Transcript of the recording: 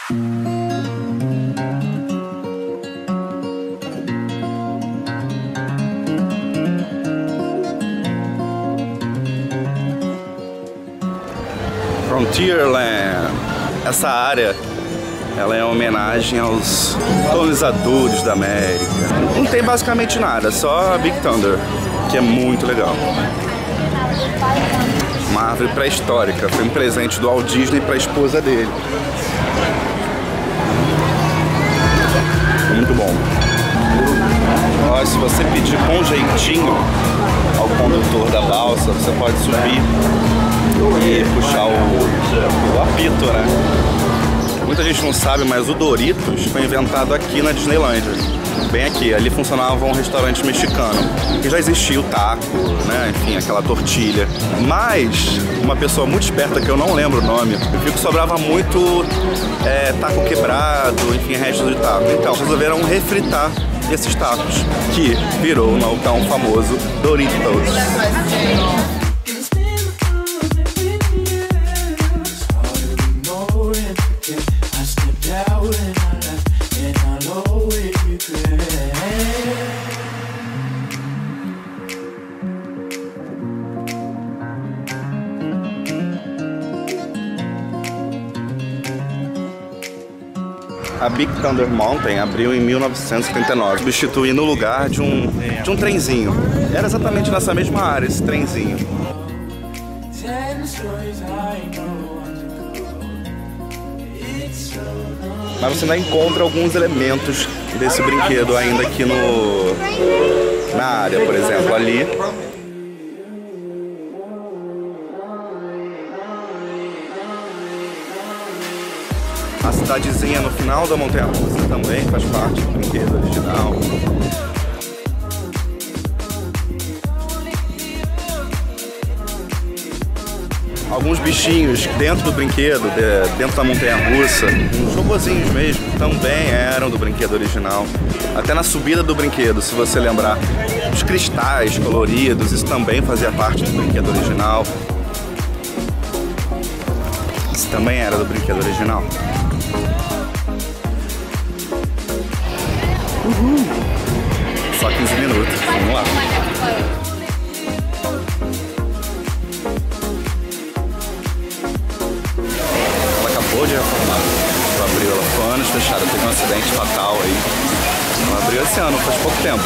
Frontierland. Essa área, ela é uma homenagem aos colonizadores da América. Não tem basicamente nada, só a Big Thunder, que é muito legal. Uma árvore pré-histórica, foi um presente do Walt Disney para a esposa dele. Muito bom. Ó, se você pedir com jeitinho ao condutor da balsa, você pode subir e puxar o apito, né? Muita gente não sabe, mas o Doritos foi inventado aqui na Disneylândia. Bem aqui, ali funcionava um restaurante mexicano. E já existia o taco, né? Enfim, aquela tortilha. Mas uma pessoa muito esperta, que eu não lembro o nome, viu que sobrava muito taco quebrado, enfim, restos de taco. Então, resolveram refritar esses tacos, que virou o tão famoso Doritos. A Big Thunder Mountain abriu em 1979, substituindo o lugar de um trenzinho. Era exatamente nessa mesma área, esse trenzinho. Mas você ainda encontra alguns elementos desse brinquedo ainda aqui na área, por exemplo, ali. A cidadezinha no final da montanha-russa também faz parte do brinquedo original. Alguns bichinhos dentro do brinquedo, dentro da montanha-russa, uns robozinhos mesmo, também eram do brinquedo original. Até na subida do brinquedo, se você lembrar, os cristais coloridos, isso também fazia parte do brinquedo original. Isso também era do brinquedo original. Só 15 minutos, vamos lá. Ela acabou de reformar. Ela abriu, ela ficou anos fechada, teve um acidente fatal aí. Ela abriu esse ano, faz pouco tempo.